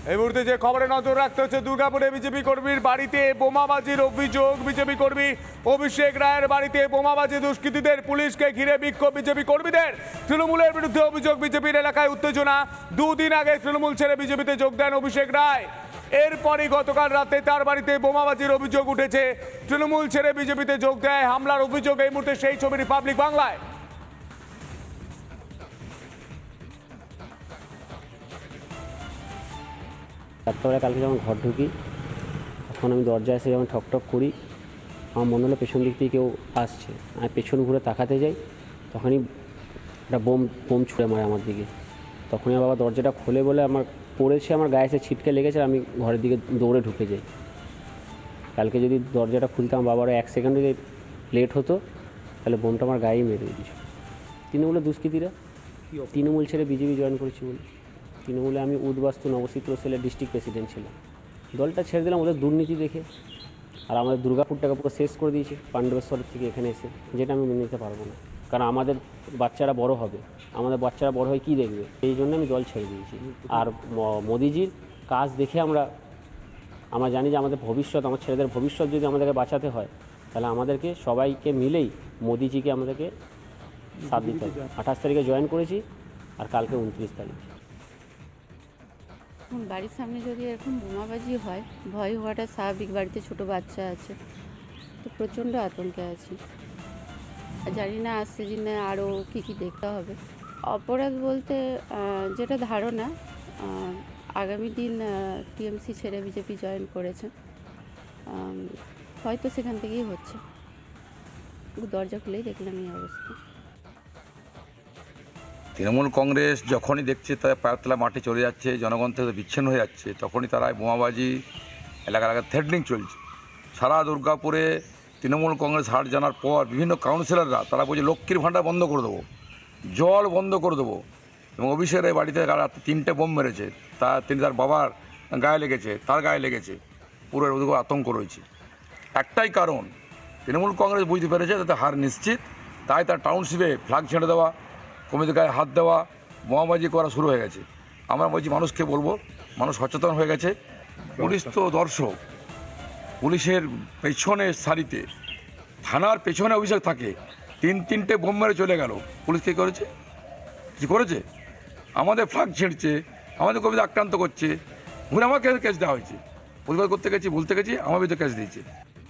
এই মুহূর্তে যে খবরে নজর রাখতে হচ্ছে, দুর্গাপুরে বিজেপি কর্মীর বাড়িতে বোমাবাজির অভিযোগ। বিজেপি কর্মী অভিষেক রায়ের বাড়িতে বোমাবাজি, দুষ্কৃতীদের, পুলিশকে ঘিরে বিক্ষোভ বিজেপি কর্মীদের। তৃণমূলের বিরুদ্ধে অভিযোগ, বিজেপির এলাকায় উত্তেজনা। দুদিন আগে তৃণমূল ছেড়ে বিজেপিতে যোগ দেন অভিষেক রায়। এরপরই গতকাল রাতে তার বাড়িতে বোমাবাজির অভিযোগ উঠেছে। তৃণমূল ছেড়ে বিজেপিতে যোগ দেয়, হামলার অভিযোগ। এই মুহূর্তে সেই ছবি রিপাবলিক বাংলায়। তারপরে কালকে যখন ঘর ঢুকি তখন আমি দরজায় এসে যখন ঠকঠক করি, আমার মনে হলো পেছন দিক থেকে কেউ আসছে। আমি পেছন ঘুরে তাকাতে যাই, তখনই একটা বোম ছুঁড়ে মারে আমার দিকে। তখনই আমার বাবা দরজাটা খোলে বলে আমার পড়েছে, আমার গায়ে এসে ছিটকে লেগেছে, আমি ঘরের দিকে দৌড়ে ঢুকে যাই। কালকে যদি দরজাটা খুলতাম, বাবার 1 সেকেন্ড যদি লেট হতো, তাহলে বোমটা আমার গায়েই মেরে দিয়েছিল। তৃণমূলের দুষ্কৃতীরা, তৃণমূল ছেড়ে বিজেপি জয়েন করেছি বলে। তৃণমূলে আমি উদ্বাস্তু নবশিক্র সেলের ডিস্ট্রিক্ট প্রেসিডেন্ট ছিলাম। দলটা ছেড়ে দিলাম ওদের দুর্নীতি দেখে, আর আমাদের দুর্গাপুরটাকে পুরো শেষ করে দিয়েছে পাণ্ডবেশ্বরের থেকে এখানে এসে, যেটা আমি মেনে নিতে পারবো না। কারণ আমাদের বাচ্চারা বড় হবে, আমাদের বাচ্চারা বড় হয়ে কী দেখবে, এই জন্য আমি দল ছেড়ে দিয়েছি। আর মোদিজির কাজ দেখে আমরা জানি যে আমাদের ভবিষ্যৎ, আমার ছেলেদের ভবিষ্যৎ যদি আমাদেরকে বাঁচাতে হয়, তাহলে আমাদেরকে সবাইকে মিলেই মোদিজিকে আমাদেরকে সাথ দিতে হবে। 28 তারিখে জয়েন করেছি, আর কালকে 29 তারিখ। বাড়ির সামনে যদি এরকম বোমাবাজি হয়, ভয় হওয়াটা স্বাভাবিক। বাড়িতে ছোট বাচ্চা আছে, তো প্রচণ্ড আতঙ্কে আছি। জানি না আসছে দিনে আরও কী দেখতে হবে। অপরাধ বলতে যেটা ধারণা, আগামী দিন টিএমসি ছেড়ে বিজেপি জয়েন করেছে, হয়তো সেখান থেকেই হচ্ছে। দরজা খুলেই দেখলাম এই অবস্থা। তৃণমূল কংগ্রেস যখনই দেখছে তারা পায়তলা মাঠে চলে যাচ্ছে, জনগণ থেকে বিচ্ছিন্ন হয়ে যাচ্ছে, তখনই তারা বোমাবাজি, এলাকার থ্রেটনিং চলছে। সারা দুর্গাপুরে তৃণমূল কংগ্রেস হার জানার পর বিভিন্ন কাউন্সিলররা তারা বলছে লক্ষ্মীর ভাণ্ডার বন্ধ করে দেবো, জল বন্ধ করে দেবো। এবং অভিষেকের এই বাড়িতে রাতে 3টে বোম মেরেছে, তার বাবার গায়ে লেগেছে, তার গায়ে লেগেছে, পুরো ওদিকে আতঙ্ক রয়েছে। একটাই কারণ, তৃণমূল কংগ্রেস বুঝতে পেরেছে তাতে হার নিশ্চিত, তাই তার টাউনশিপে ফ্ল্যাগ ছেড়ে দেওয়া, কমিটির গায়ে হাত দেওয়া, বোমাবাজি করা শুরু হয়ে গেছে। আমরা বলছি মানুষকে বলবো, মানুষ সচেতন হয়ে গেছে। পুলিশ তো দর্শক, পুলিশের পেছনের সারিতে, থানার পেছনে অভিষেক থাকে, 3টে বোম মেরে চলে গেল। পুলিশ কী করেছে? কী করেছে? আমাদের ফ্ল্যাগ ছেড়েছে, আমাদের কবিতা আক্রান্ত করছে, ঘুরে আমাকে কেস দেওয়া হয়েছে। প্রতিবাদ করতে গেছি, বলতে গেছি, আমার বিরুদ্ধে কেস দিয়েছে।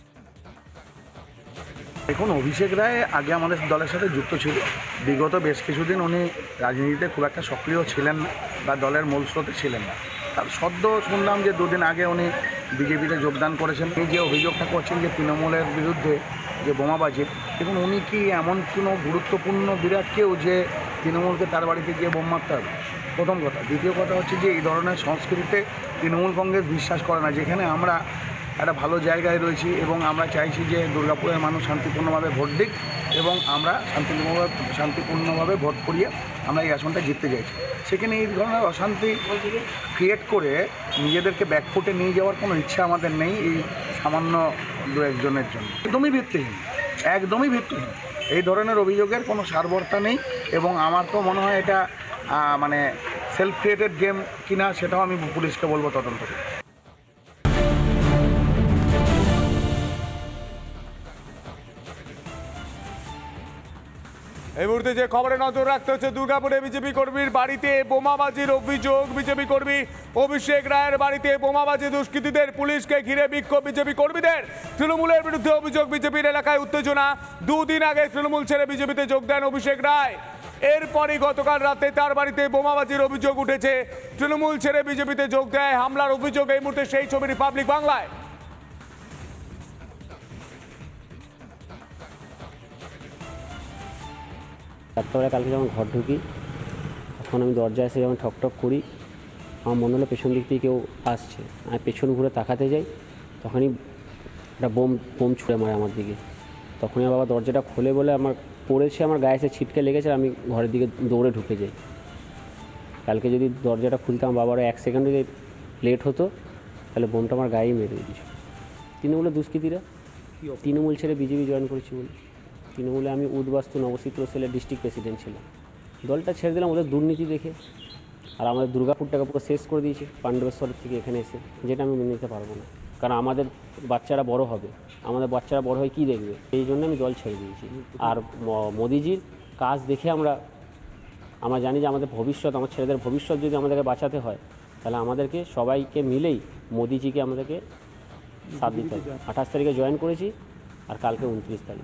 দেখুন, অভিষেক রায় আগে আমাদের দলের সাথে যুক্ত ছিল। বিগত বেশ কিছুদিন উনি রাজনীতিতে খুব একটা সক্রিয় ছিলেন না, বা দলের মূল স্রোতে ছিলেন না। তার সদ্য শুনলাম যে 2 দিন আগে উনি বিজেপিতে যোগদান করেছেন। এই যে অভিযোগটা করছেন যে তৃণমূলের বিরুদ্ধে যে বোমাবাজি, দেখুন উনি কি এমন কোনো গুরুত্বপূর্ণ বিরাট কেউ যে তৃণমূলকে তার বাড়িতে গিয়ে বোম মারতে হবে? প্রথম কথা। দ্বিতীয় কথা হচ্ছে যে এই ধরনের সংস্কৃতিতে তৃণমূল কংগ্রেস বিশ্বাস করে না, যেখানে আমরা একটা ভালো জায়গায় রয়েছি এবং আমরা চাইছি যে দুর্গাপুরের মানুষ শান্তিপূর্ণভাবে ভোট দিক, এবং আমরা শান্তিপূর্ণভাবে ভোট করিয়ে আমরা এই আসনটা জিততে চাইছি। সেখানে এই ধরনের অশান্তি ক্রিয়েট করে নিজেদেরকে ব্যাকফুটে নিয়ে যাওয়ার কোনো ইচ্ছা আমাদের নেই এই সামান্য 2-1 জনের জন্য। একদমই ভিত্তিহীন এই ধরনের অভিযোগের কোনো সারবর্তা নেই। এবং আমার তো মনে হয় এটা মানে সেলফ ক্রিয়েটেড গেম কিনা, সেটাও আমি পুলিশকে বলবো তদন্ত করে। এই মুহূর্তে যে খবরে নজর রাখতে হচ্ছে, দুর্গাপুরে বিজেপি কর্মীর বাড়িতে বোমাবাজির অভিযোগ। বিজেপি কর্মী অভিষেক রায়ের বাড়িতে বোমাবাজি, দুষ্কৃতীদের, পুলিশকে ঘিরে বিক্ষোভ বিজেপি কর্মীদের। তৃণমূলের বিরুদ্ধে অভিযোগ, বিজেপির এলাকায় উত্তেজনা। দুদিন আগে তৃণমূল ছেড়ে বিজেপিতে যোগ দেন অভিষেক রায়। এরপরই গতকাল রাতে তার বাড়িতে বোমাবাজির অভিযোগ উঠেছে। তৃণমূল ছেড়ে বিজেপিতে যোগ দেয়, হামলার অভিযোগ। এই মুহূর্তে সেই ছবি রিপাবলিক বাংলায়। তারপরে কালকে যখন ঘর ঢুকি তখন আমি দরজায় এসে যখন ঠকঠক করি, আমার মনে হলো পেছন দিক থেকে কেউ আসছে। আমি পেছন ঘুরে তাকাতে যাই, তখনই একটা বোম ছুঁড়ে মারে আমার দিকে। তখনই আমার বাবা দরজাটা খোলে বলে আমার পড়েছে, আমার গায়ে এসে ছিটকে লেগেছে, আমি ঘরের দিকে দৌড়ে ঢুকে যাই। কালকে যদি দরজাটা খুলতাম, বাবার 1 সেকেন্ড যদি লেট হতো, তাহলে বোমটা আমার গায়েই মেরে দিয়েছিল। তৃণমূলের দুষ্কৃতীরা, তৃণমূল ছেড়ে বিজেপি জয়েন করেছি বলে। তৃণমূলে আমি উদ্বাস্তু নবশিক্র সেলের ডিস্ট্রিক্ট প্রেসিডেন্ট ছিলাম। দলটা ছেড়ে দিলাম ওদের দুর্নীতি দেখে, আর আমাদের দুর্গাপুরটাকে পুরো শেষ করে দিয়েছে পাণ্ডবেশ্বরের থেকে এখানে এসে, যেটা আমি মেনে নিতে পারবো না। কারণ আমাদের বাচ্চারা বড় হবে, আমাদের বাচ্চারা বড় হয়ে কী দেখবে, এই জন্য আমি দল ছেড়ে দিয়েছি। আর মোদিজির কাজ দেখে আমরা জানি যে আমাদের ভবিষ্যৎ, আমার ছেলেদের ভবিষ্যৎ যদি আমাদেরকে বাঁচাতে হয়, তাহলে আমাদেরকে সবাইকে মিলেই মোদিজিকে আমাদেরকে সাথ দিতে হবে। 28 তারিখে জয়েন করেছি, আর কালকে 29 তারিখ।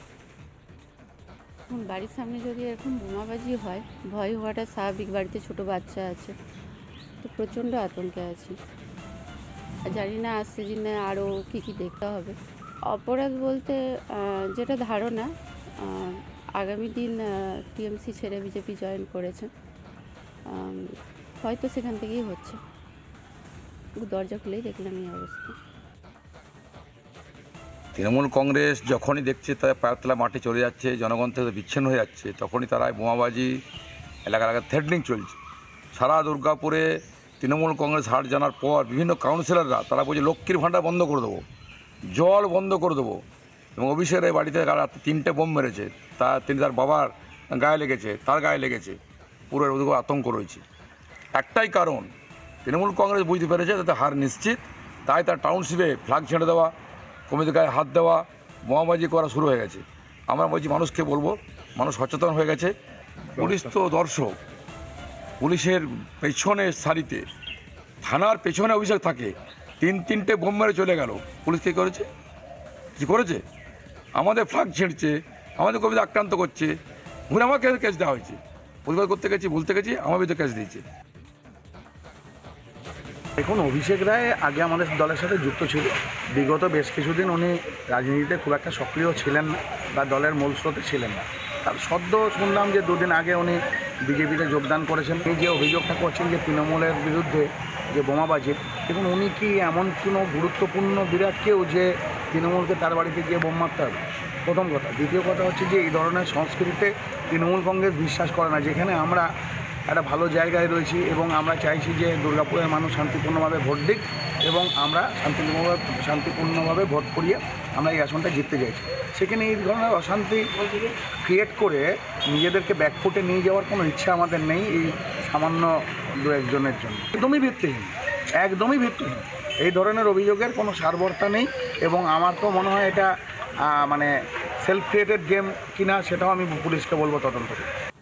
এখন বাড়ির সামনে যদি এরকম বোমাবাজি হয়, ভয় হওয়াটা স্বাভাবিক। বাড়িতে ছোট বাচ্চা আছে, তো প্রচণ্ড আতঙ্কে আছি। আর জানি না আসছে দিনে আরও কী কী দেখতে হবে। অপরাধ বলতে যেটা ধারণা, আগামী দিন টিএমসি ছেড়ে বিজেপি জয়েন করেছে, হয়তো সেখান থেকেই হচ্ছে। দরজা খুলেই দেখলাম এই অবস্থা। তৃণমূল কংগ্রেস যখনই দেখছে তারা পায়তলা মাঠে চলে যাচ্ছে, জনগণ থেকে বিচ্ছিন্ন হয়ে যাচ্ছে, তখনই তারা বোমাবাজি, এলাকা থ্রেটনিং চলছে। সারা দুর্গাপুরে তৃণমূল কংগ্রেস হার জানার পর বিভিন্ন কাউন্সিলররা তারা বলছে লক্ষ্মীর ভাণ্ডার বন্ধ করে দেবো, জল বন্ধ করে দেবো। এবং অভিষেকের এই বাড়িতে রাত্রে 3টে বোম মেরেছে, তার বাবার গায়ে লেগেছে, তার গায়ে লেগেছে, পুরো ওদিকে আতঙ্ক রয়েছে। একটাই কারণ, তৃণমূল কংগ্রেস বুঝতে পেরেছে তাতে হার নিশ্চিত, তাই তার টাউনশিপে ফ্ল্যাগ ছেড়ে দেওয়া, কমিটির গায়ে হাত দেওয়া, বোমাবাজি করা শুরু হয়ে গেছে। আমরা বলছি মানুষকে বলবো, মানুষ সচেতন হয়ে গেছে। পুলিশ তো দর্শক, পুলিশের পেছনের সারিতে, থানার পেছনে অভিষেক থাকে, 3টে বোম মেরে চলে গেল। পুলিশ কী করেছে? কী করেছে? আমাদের ফ্ল্যাগ ছেড়েছে, আমাদের কবিতা আক্রান্ত করছে, ঘুরে আমাকে কেস দেওয়া হয়েছে। প্রতিবাদ করতে গেছি, বলতে গেছি, আমার বিরুদ্ধে কেস দিয়েছে। দেখুন, অভিষেক রায় আগে আমাদের দলের সাথে যুক্ত ছিল। বিগত বেশ কিছুদিন উনি রাজনীতিতে খুব একটা সক্রিয় ছিলেন না বা দলের মূল স্রোতে ছিলেন না। তার সদ্য শুনলাম যে 2 দিন আগে উনি বিজেপিতে যোগদান করেছেন। এই যে অভিযোগটা করছেন যে তৃণমূলের বিরুদ্ধে যে বোমাবাজি, দেখুন উনি কি এমন কোনো গুরুত্বপূর্ণ বিরাট কেউ যে তৃণমূলকে তার বাড়িতে গিয়ে বোম মারতে হবে? প্রথম কথা। দ্বিতীয় কথা হচ্ছে যে এই ধরনের সংস্কৃতিতে তৃণমূল কংগ্রেস বিশ্বাস করে না, যেখানে আমরা একটা ভালো জায়গায় রয়েছি এবং আমরা চাইছি যে দুর্গাপুরের মানুষ শান্তিপূর্ণভাবে ভোট দিক এবং আমরা শান্তিপূর্ণভাবে ভোট করিয়ে আমরা এই আসনটা জিততে চাইছি। সেখানে এই ধরনের অশান্তি ক্রিয়েট করে নিজেদেরকে ব্যাকফুটে নিয়ে যাওয়ার কোনো ইচ্ছা আমাদের নেই এই সামান্য 2-1 জনের জন্য। একদমই ভিত্তিহীন। এই ধরনের অভিযোগের কোনো সারবর্তা নেই এবং আমার তো মনে হয় এটা মানে সেলফ ক্রিয়েটেড গেম কিনা সেটাও আমি পুলিশকে বলবো তদন্ত করে।